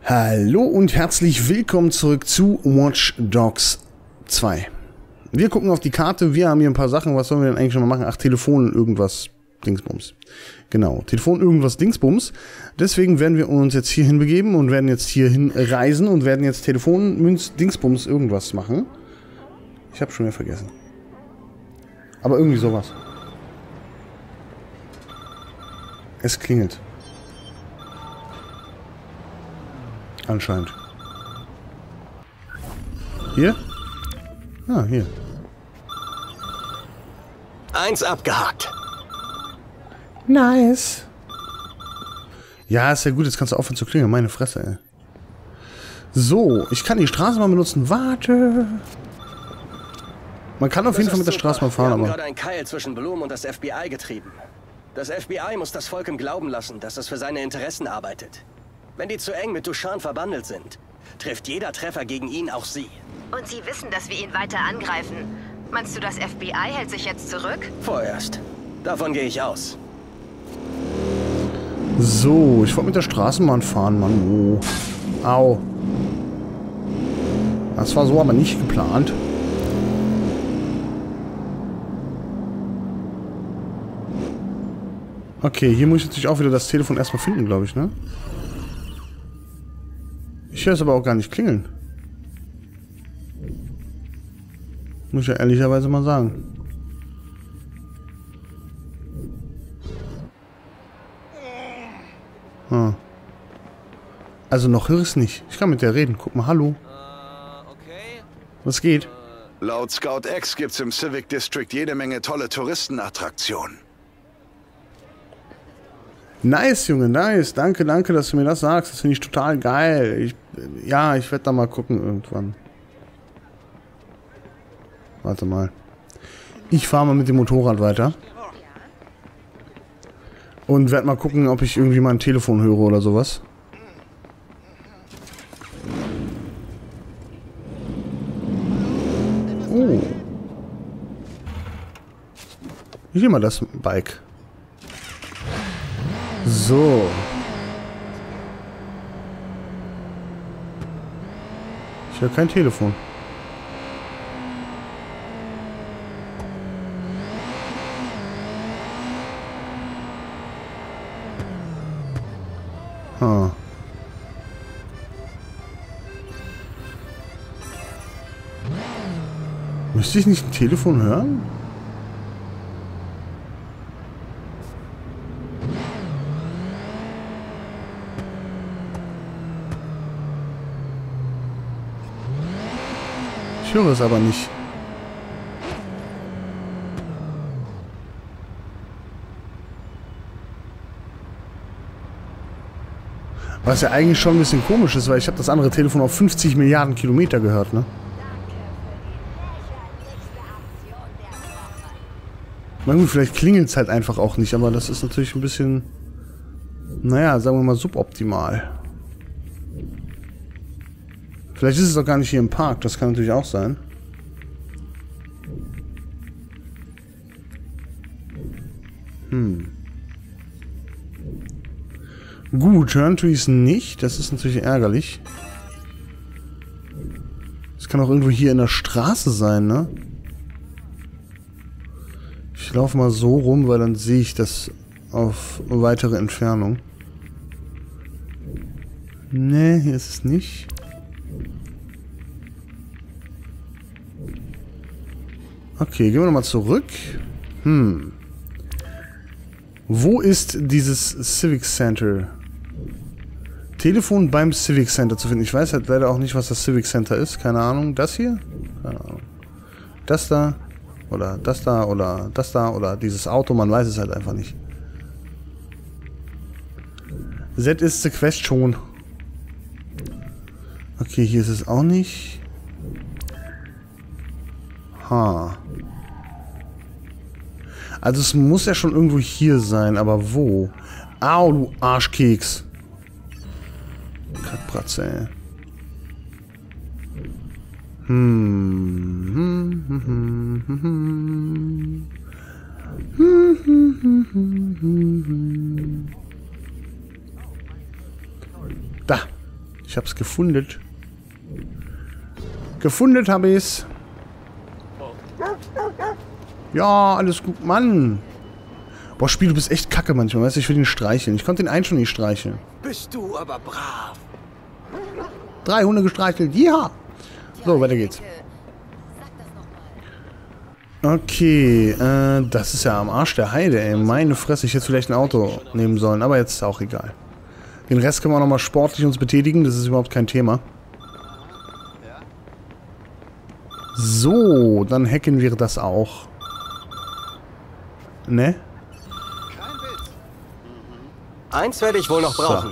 Hallo und herzlich willkommen zurück zu Watch Dogs 2. Wir gucken auf die Karte, wir haben hier ein paar Sachen, was sollen wir denn eigentlich schon mal machen? Ach, Telefon irgendwas Dingsbums. Genau, Telefon irgendwas Dingsbums. Deswegen werden wir uns jetzt hier hinbegeben und werden jetzt hierhin reisen und werden jetzt Telefon Münz Dingsbums irgendwas machen. Ich habe schon wieder vergessen. Aber irgendwie sowas. Es klingelt. Anscheinend. Hier? Ah, hier. 1 abgehakt. Nice. Ja, ist ja gut, jetzt kannst du aufhören zu klingeln. Meine Fresse, ey. So, ich kann die Straßenbahn benutzen. Warte. Man kann auf jeden Fall mit der Straßenbahn fahren, aber... Wir haben gerade einen Keil zwischen Bloom und das FBI getrieben. Das FBI muss das Volk im Glauben lassen, dass es für seine Interessen arbeitet. Wenn die zu eng mit Duchan verbandelt sind, trifft jeder Treffer gegen ihn auch sie. Und sie wissen, dass wir ihn weiter angreifen. Meinst du, das FBI hält sich jetzt zurück? Vorerst. Davon gehe ich aus. So, ich wollte mit der Straßenbahn fahren, Mann. Oh. Au. Das war so aber nicht geplant. Okay, hier muss ich natürlich auch wieder das Telefon erstmal finden, glaube ich, ne? Ich höre es aber auch gar nicht klingeln. Muss ich ja ehrlicherweise mal sagen. Hm. Also noch höre ich es nicht. Ich kann mit der reden. Guck mal, hallo. Okay. Was geht? Laut Scout X gibt's im Civic District jede Menge tolle Touristenattraktionen. Nice, Junge, nice. Danke, danke, dass du mir das sagst. Das finde ich total geil. Ich werde da mal gucken irgendwann. Warte mal. Ich fahre mal mit dem Motorrad weiter. Und werde mal gucken, ob ich irgendwie mal ein Telefon höre oder sowas. Oh. Ich nehme mal das Bike. So. Ich höre kein Telefon. Ah. Müsste ich nicht ein Telefon hören? Ich höre es aber nicht. Was ja eigentlich schon ein bisschen komisch ist, weil ich habe das andere Telefon auf 50 Milliarden Kilometer gehört, ne? Na gut, vielleicht klingelt es halt einfach auch nicht, aber das ist natürlich ein bisschen, naja, sagen wir mal suboptimal. Vielleicht ist es doch gar nicht hier im Park, das kann natürlich auch sein. Gut, hören tue ich es nicht, das ist natürlich ärgerlich. Es kann auch irgendwo hier in der Straße sein, ne? Ich laufe mal so rum, weil dann sehe ich das auf weitere Entfernung. Ne, hier ist es nicht. Okay, gehen wir nochmal zurück. Wo ist dieses Civic Center? Telefon beim Civic Center zu finden. Ich weiß halt leider auch nicht, was das Civic Center ist. Keine Ahnung. Das hier? Keine Ahnung. Das da? Oder das da? Oder das da? Oder dieses Auto? Man weiß es halt einfach nicht. That is the question. Okay, hier ist es auch nicht. Ha. Also es muss ja schon irgendwo hier sein, aber wo? Au, du Arschkeks. Kackbratze, ey. Da. Ich hab's gefunden. Gefunden habe ich's. Ja, alles gut. Mann. Boah, Spiel, du bist echt kacke manchmal. Weißt du, ich will den streicheln. Ich konnte den einen schon nicht streicheln. Bist du aber brav. 3 Hunde gestreichelt. Ja. So, weiter geht's. Okay, das ist ja am Arsch der Heide, ey. Meine Fresse, ich hätte vielleicht ein Auto nehmen sollen, aber jetzt ist auch egal. Den Rest können wir auch nochmal sportlich uns betätigen, das ist überhaupt kein Thema. So, dann hacken wir das auch. Ne? Eins werde ich wohl noch brauchen.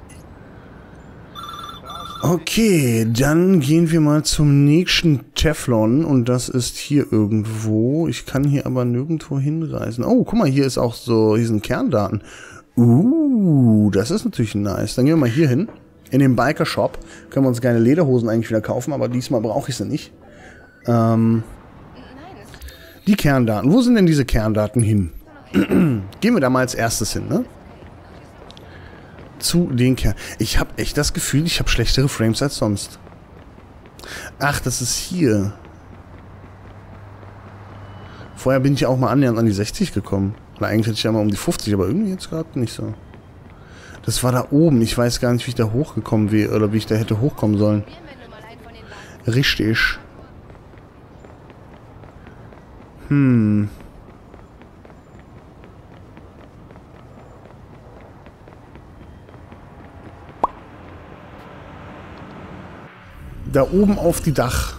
Okay, dann gehen wir mal zum nächsten Teflon und das ist hier irgendwo. Ich kann hier aber nirgendwo hinreisen. Oh, guck mal, hier ist auch so, hier sind Kerndaten. Das ist natürlich nice. Dann gehen wir mal hier hin. In den Biker Shop können wir uns gerne Lederhosen eigentlich wieder kaufen, aber diesmal brauche ich sie nicht. Die Kerndaten. Wo sind denn diese Kerndaten hin? Gehen wir da mal als erstes hin, ne? Zu den Kern. Ich habe echt das Gefühl, ich habe schlechtere Frames als sonst. Ach, das ist hier. Vorher bin ich ja auch mal annähernd an die 60 gekommen. Oder eigentlich hätte ich ja mal um die 50, aber irgendwie jetzt gerade nicht so. Das war da oben. Ich weiß gar nicht, wie ich da hochgekommen wäre oder wie ich da hätte hochkommen sollen. Richtig. Da oben auf die Dach.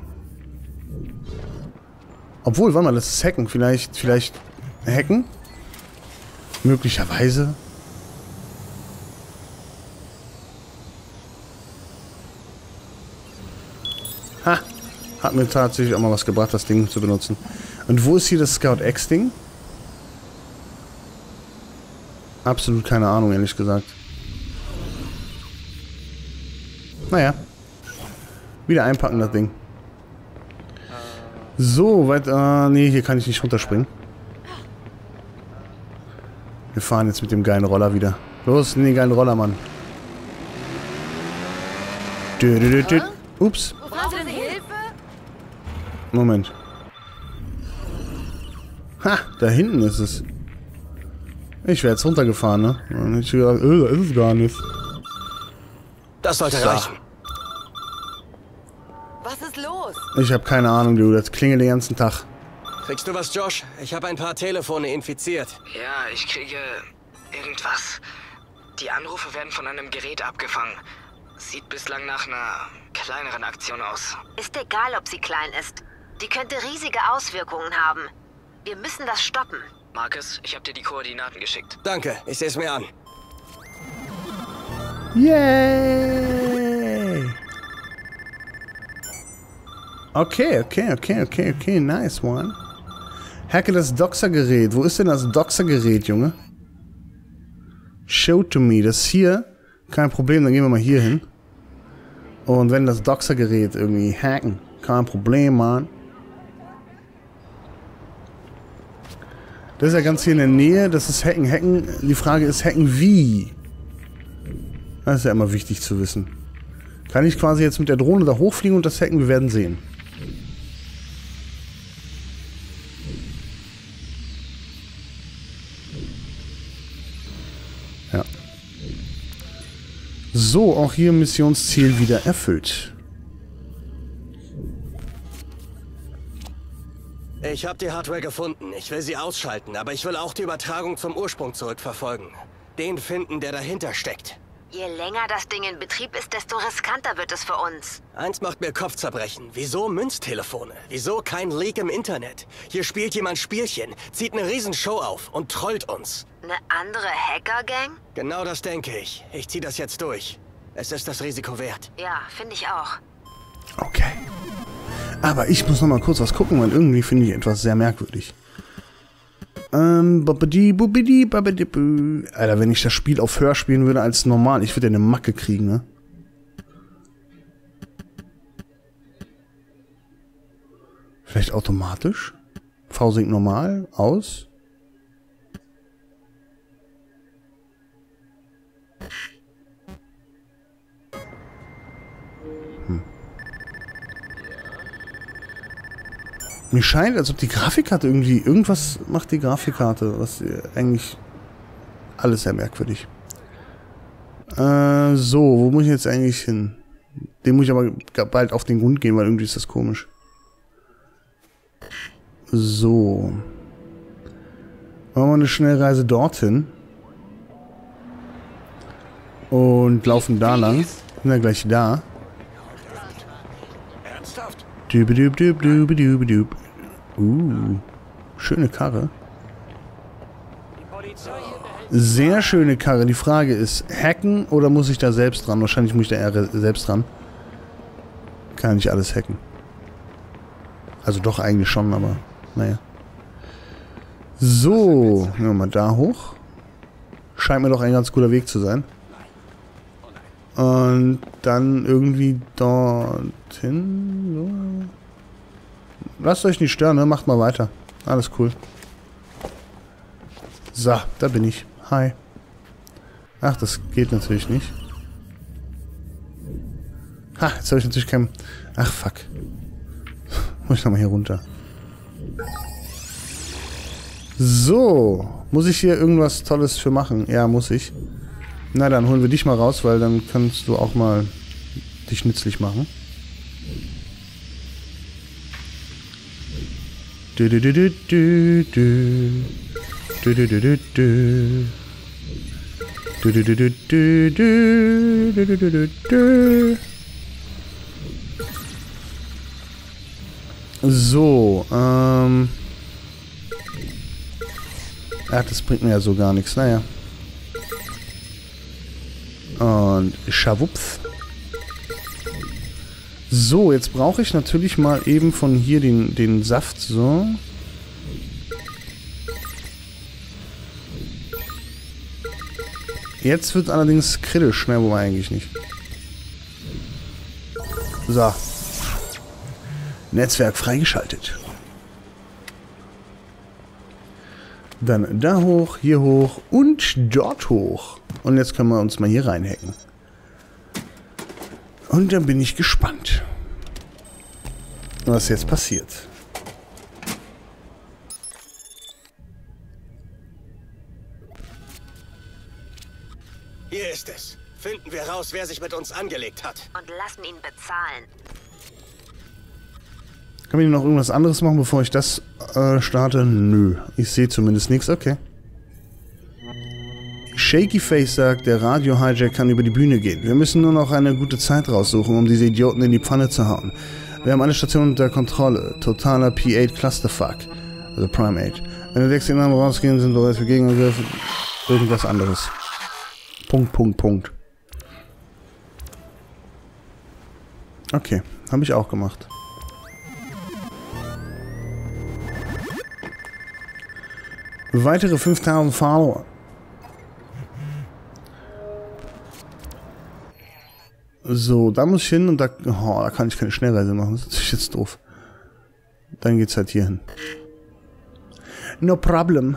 Obwohl, warte mal, das ist Hacken. Vielleicht Hacken? Möglicherweise. Ha! Hat mir tatsächlich auch mal was gebracht, das Ding zu benutzen. Und wo ist hier das Scout X-Ding? Absolut keine Ahnung, ehrlich gesagt. Naja. Wieder einpacken, das Ding. So, weit... nee, hier kann ich nicht runterspringen. Wir fahren jetzt mit dem geilen Roller wieder. Los, in den geilen Roller, Mann. Ups. Moment. Ha, da hinten ist es. Ich wäre jetzt runtergefahren, ne? Und ich gedacht, da ist es gar nicht. Das sollte reichen. Was ist los? Ich habe keine Ahnung, du. Das klingelt den ganzen Tag. Kriegst du was, Josh? Ich habe ein paar Telefone infiziert. Ja, ich kriege irgendwas. Die Anrufe werden von einem Gerät abgefangen. Sieht bislang nach einer kleineren Aktion aus. Ist egal, ob sie klein ist. Die könnte riesige Auswirkungen haben. Wir müssen das stoppen. Marcus, ich habe dir die Koordinaten geschickt. Danke, ich sehe es mir an. Yay! Okay, nice one. Hacke das Doxer-Gerät. Wo ist denn das Doxer-Gerät, Junge? Show to me. Das hier, kein Problem, dann gehen wir mal hier hin. Und wenn das Doxer-Gerät irgendwie hacken, kein Problem, Mann. Das ist ja ganz hier in der Nähe, das ist Hacken. Hacken, die Frage ist, Hacken wie? Das ist ja immer wichtig zu wissen. Kann ich quasi jetzt mit der Drohne da hochfliegen und das hacken? Wir werden sehen. Ja. So, auch hier Missionsziel wieder erfüllt. Ich habe die Hardware gefunden. Ich will sie ausschalten, aber ich will auch die Übertragung zum Ursprung zurückverfolgen. Den finden, der dahinter steckt. Je länger das Ding in Betrieb ist, desto riskanter wird es für uns. Eins macht mir Kopfzerbrechen. Wieso Münztelefone? Wieso kein Leak im Internet? Hier spielt jemand Spielchen, zieht eine Riesenshow auf und trollt uns. Eine andere Hacker-Gang? Genau das denke ich. Ich ziehe das jetzt durch. Es ist das Risiko wert. Ja, finde ich auch. Okay. Aber ich muss noch mal kurz was gucken, weil irgendwie finde ich etwas sehr merkwürdig. Alter, wenn ich das Spiel auf höher spielen würde als normal, ich würde ja eine Macke kriegen, ne? Vielleicht automatisch? V-Sync normal? Aus? Mir scheint, als ob die Grafikkarte irgendwie... Irgendwas macht die Grafikkarte, was eigentlich... Alles sehr merkwürdig. So, wo muss ich jetzt eigentlich hin? Dem muss ich aber bald auf den Grund gehen, weil irgendwie ist das komisch. So. Machen wir eine Schnellreise dorthin. Und laufen da lang. Sind ja gleich da. Ernsthaft? Dübedüb. Schöne Karre. Sehr schöne Karre. Die Frage ist, hacken oder muss ich da selbst dran? Wahrscheinlich muss ich da eher selbst dran. Kann nicht alles hacken. Also doch eigentlich schon, aber naja. So, gehen wir mal da hoch. Scheint mir doch ein ganz guter Weg zu sein. Und dann irgendwie dorthin. So. Lasst euch nicht stören, ne? Macht mal weiter. Alles cool. So, da bin ich. Hi. Ach, das geht natürlich nicht. Ha, jetzt habe ich natürlich keinen... Ach, fuck. Muss ich nochmal hier runter. So. Muss ich hier irgendwas Tolles für machen? Ja, muss ich. Na, dann holen wir dich mal raus, weil dann kannst du auch mal dich nützlich machen. So, ach, das bringt mir ja so gar nichts, naja. Und schawupf. So, jetzt brauche ich natürlich mal eben von hier den Saft, so. Jetzt wird allerdings kritisch, ne, wobei eigentlich nicht. So. Netzwerk freigeschaltet. Dann da hoch, hier hoch und dort hoch. Und jetzt können wir uns mal hier reinhacken. Und dann bin ich gespannt, was jetzt passiert. Hier ist es. Finden wir raus, wer sich mit uns angelegt hat. Und lassen ihn bezahlen. Kann ich noch irgendwas anderes machen, bevor ich das starte? Nö. Ich sehe zumindest nichts. Okay. Shaky Face sagt, der Radio-Hijack kann über die Bühne gehen. Wir müssen nur noch eine gute Zeit raussuchen, um diese Idioten in die Pfanne zu hauen. Wir haben alle Stationen unter Kontrolle. Totaler P8 Clusterfuck. Also Prime 8. Wenn wir wechseln und rausgehen, sind wir für Gegenangriffe irgendwas anderes. Punkt. Okay, habe ich auch gemacht. Weitere 5000 Follower. So, da muss ich hin und da kann ich keine Schnellreise machen. Das ist natürlich jetzt doof. Dann geht's halt hier hin. No problem.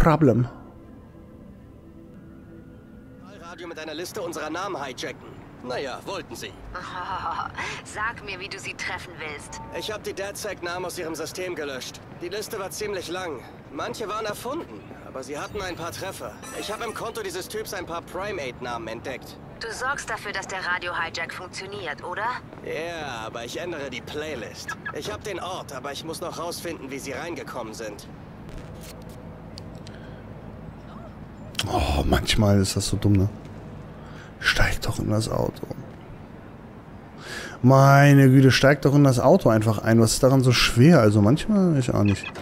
Radio mit einer Liste unserer Namen hijacken. Naja, wollten sie. Oh, sag mir, wie du sie treffen willst. Ich habe die DedSec-Namen aus ihrem System gelöscht. Die Liste war ziemlich lang. Manche waren erfunden, aber sie hatten ein paar Treffer. Ich habe im Konto dieses Typs ein paar Primate-Namen entdeckt. Du sorgst dafür, dass der Radio-Hijack funktioniert, oder? Ja, aber ich ändere die Playlist. Ich habe den Ort, aber ich muss noch rausfinden, wie sie reingekommen sind. Oh, manchmal ist das so dumm, ne? Steig doch in das Auto. Meine Güte, steig doch in das Auto einfach ein. Was ist daran so schwer? Also manchmal, ich auch nicht.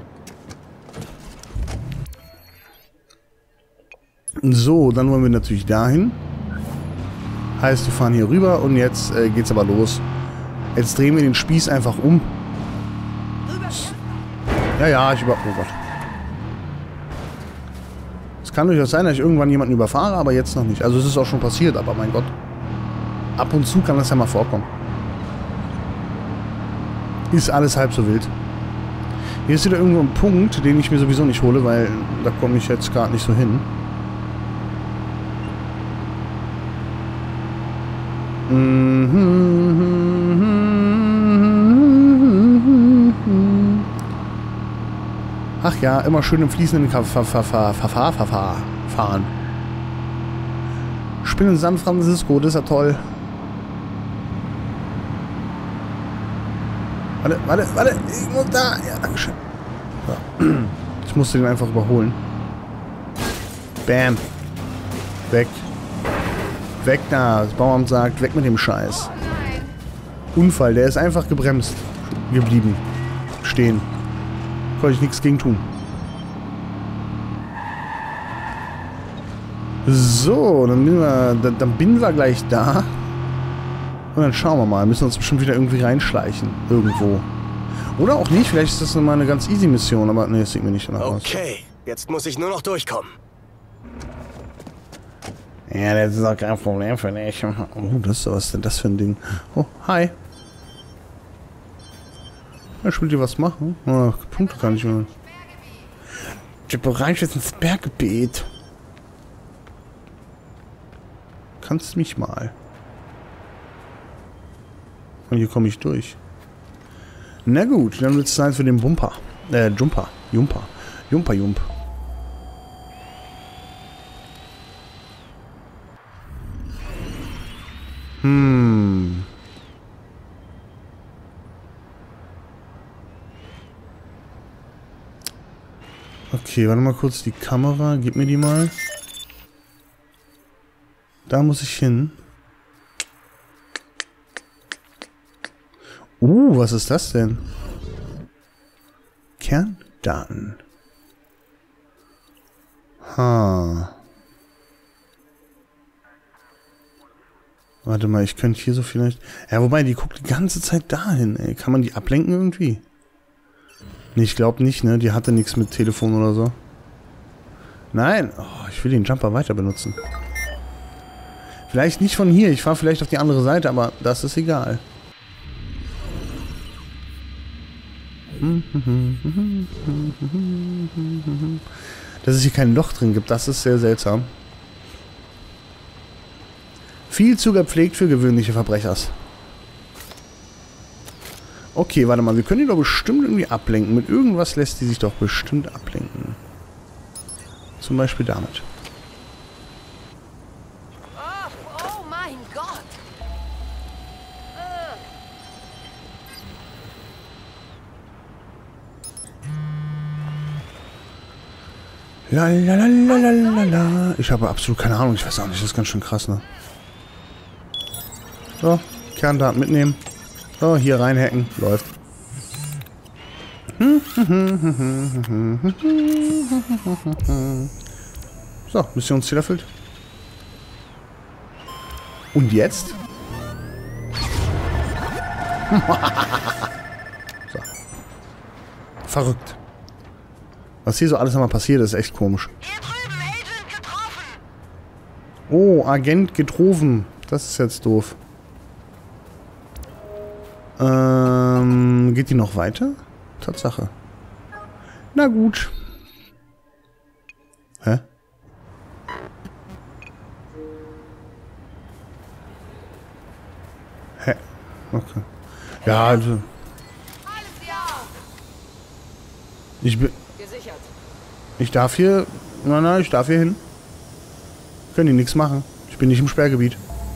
So, dann wollen wir natürlich dahin. Heißt, wir fahren hier rüber und jetzt geht's aber los. Jetzt drehen wir den Spieß einfach um. Ja, oh Gott. Es kann durchaus sein, dass ich irgendwann jemanden überfahre, aber jetzt noch nicht. Also es ist auch schon passiert, aber mein Gott. Ab und zu kann das ja mal vorkommen. Ist alles halb so wild. Hier ist wieder irgendwo ein Punkt, den ich mir sowieso nicht hole, weil da komme ich jetzt gerade nicht so hin. ja, immer schön im fließenden fahren. Ich bin in San Francisco, das ist ja toll. Warte, ich muss da. Ja, dankeschön. So. Ich musste den einfach überholen. Bam. Weg. Weg da. Das Bauamt sagt, weg mit dem Scheiß. Unfall, der ist einfach gebremst geblieben. Stehen. Konnte ich nichts gegen tun. So, dann bin wir gleich da. Und dann schauen wir mal. Müssen uns bestimmt wieder irgendwie reinschleichen. Irgendwo. Oder auch nicht. Vielleicht ist das mal eine ganz easy Mission. Aber nee, das sieht mir nicht danach aus. Okay, jetzt muss ich nur noch durchkommen. Ja, das ist auch kein Problem für dich. Oh, was ist denn das für ein Ding? Oh, hi. Ich will dir was machen. Oh, Punkte kann ich mehr. Der Bereich ist ins Berggebiet. Kannst mich mal. Und hier komme ich durch. Na gut, dann wird es Zeit für den Jumper. Jump. Okay, warte mal kurz, die Kamera, gib mir die mal. Da muss ich hin. Was ist das denn? Kerndaten. Warte mal, ich könnte hier so vielleicht... Ja, wobei, die guckt die ganze Zeit dahin, ey. Kann man die ablenken irgendwie? Nee, ich glaube nicht, ne? Die hatte nichts mit Telefon oder so. Nein! Oh, ich will den Jumper weiter benutzen. Vielleicht nicht von hier. Ich fahre vielleicht auf die andere Seite, aber das ist egal. Dass es hier kein Loch drin gibt, das ist sehr seltsam. Viel zu gepflegt für gewöhnliche Verbrechers. Okay, warte mal, wir können die doch bestimmt irgendwie ablenken. Mit irgendwas lässt die sich doch bestimmt ablenken. Zum Beispiel damit. Oh mein Gott! Lalalala. Ich habe absolut keine Ahnung, ich weiß auch nicht, das ist ganz schön krass, ne? So, Kerndaten mitnehmen. So, hier reinhacken. Läuft. So, Missionsziel erfüllt. Und jetzt? So. Verrückt. Was hier so alles nochmal passiert, ist echt komisch. Hier drüben, Agent getroffen! Oh, Agent getroffen. Das ist jetzt doof. Geht die noch weiter? Tatsache. Na gut. Hä? Hä? Okay. Ja, also. Ich darf hier. Nein, ich darf hier hin. Können die nichts machen. Ich bin nicht im Sperrgebiet.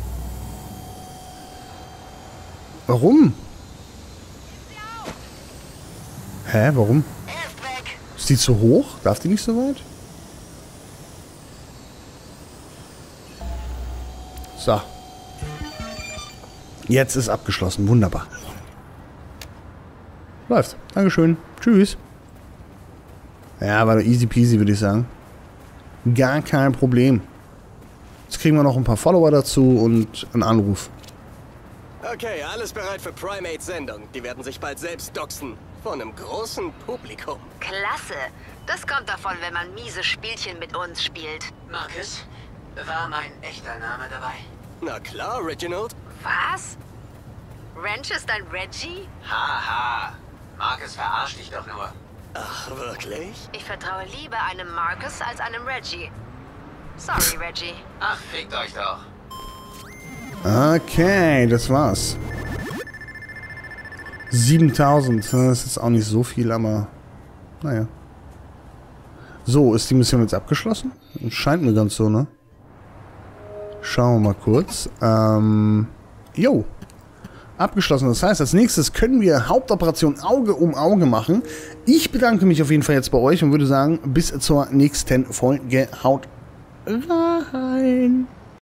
Warum? Hä, warum? Ist die zu hoch? Darf die nicht so weit? So. Jetzt ist abgeschlossen. Wunderbar. Läuft. Dankeschön. Tschüss. Ja, war doch easy peasy, würde ich sagen. Gar kein Problem. Jetzt kriegen wir noch ein paar Follower dazu und einen Anruf. Okay, alles bereit für Primates Sendung. Die werden sich bald selbst doxen. Vor einem großen Publikum. Klasse. Das kommt davon, wenn man miese Spielchen mit uns spielt. Marcus, war mein echter Name dabei? Na klar, Reginald. Was? Wrench ist ein Reggie? Haha. Marcus verarscht dich doch nur. Ach, wirklich? Ich vertraue lieber einem Marcus als einem Reggie. Sorry, Reggie. Ach, fickt euch doch. Okay, das war's. 7000. Das ist jetzt auch nicht so viel, aber naja. So, ist die Mission jetzt abgeschlossen? Scheint mir ganz so, ne? Schauen wir mal kurz. Jo. Abgeschlossen. Das heißt, als nächstes können wir Hauptoperation Auge um Auge machen. Ich bedanke mich auf jeden Fall jetzt bei euch und würde sagen, bis zur nächsten Folge. Haut rein.